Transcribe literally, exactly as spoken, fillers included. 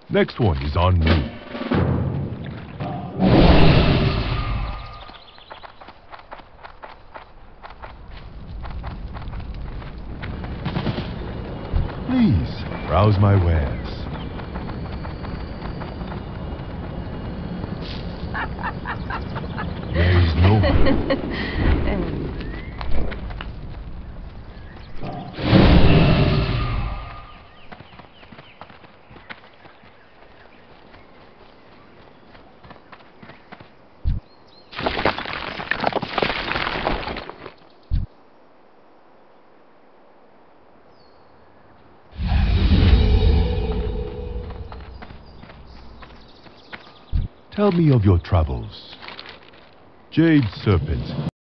Next one is on me. Please, browse my wares. There is no hope. Tell me of your travels. Jade Serpent.